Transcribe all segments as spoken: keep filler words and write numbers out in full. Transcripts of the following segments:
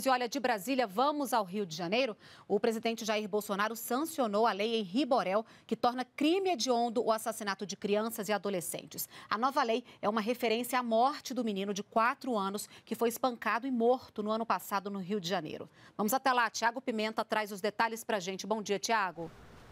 E olha, de Brasília, vamos ao Rio de Janeiro. O presidente Jair Bolsonaro sancionou a lei Henri Borel, que torna crime hediondo o assassinato de crianças e adolescentes. A nova lei é uma referência à morte do menino de quatro anos que foi espancado e morto no ano passado no Rio de Janeiro. Vamos até lá, Tiago Pimenta traz os detalhes pra gente. Bom dia, Tiago.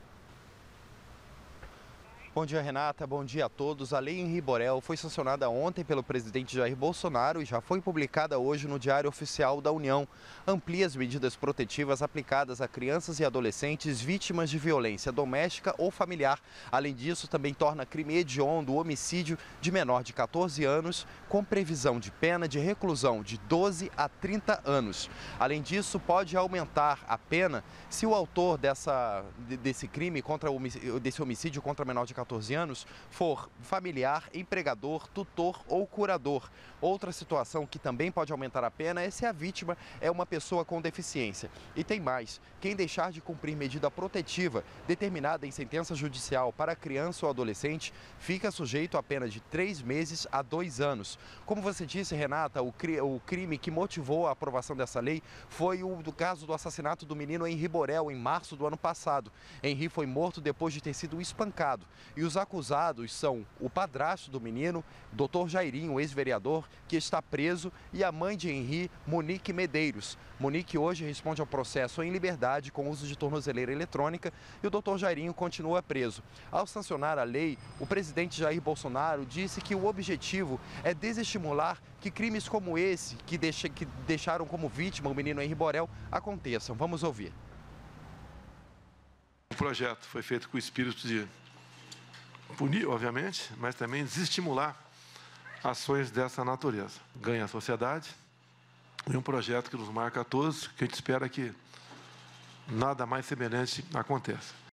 Bom dia, Renata. Bom dia a todos. A lei Henri Borel foi sancionada ontem pelo presidente Jair Bolsonaro e já foi publicada hoje no Diário Oficial da União. Amplia as medidas protetivas aplicadas a crianças e adolescentes vítimas de violência doméstica ou familiar. Além disso, também torna crime hediondo o homicídio de menor de quatorze anos, com previsão de pena de reclusão de doze a trinta anos. Além disso, pode aumentar a pena se o autor dessa, desse crime, contra o, desse homicídio contra menor de quatorze anos, for familiar, empregador, tutor ou curador. Outra situação que também pode aumentar a pena é se a vítima é uma pessoa com deficiência. E tem mais, quem deixar de cumprir medida protetiva determinada em sentença judicial para criança ou adolescente fica sujeito a pena de três meses a dois anos. Como você disse, Renata, o, cri o crime que motivou a aprovação dessa lei foi o do caso do assassinato do menino Henri Borel, em março do ano passado. Henri foi morto depois de ter sido espancado. E os acusados são o padrasto do menino, doutor Jairinho, ex-vereador, que está preso, e a mãe de Henri, Monique Medeiros. Monique hoje responde ao processo em liberdade com uso de tornozeleira eletrônica e o doutor Jairinho continua preso. Ao sancionar a lei, o presidente Jair Bolsonaro disse que o objetivo é desestimular que crimes como esse, que, deixa, que deixaram como vítima o menino Henri Borel, aconteçam. Vamos ouvir. O projeto foi feito com o espírito de punir, obviamente, mas também desestimular ações dessa natureza. Ganha a sociedade e um projeto que nos marca a todos, que a gente espera que nada mais semelhante aconteça.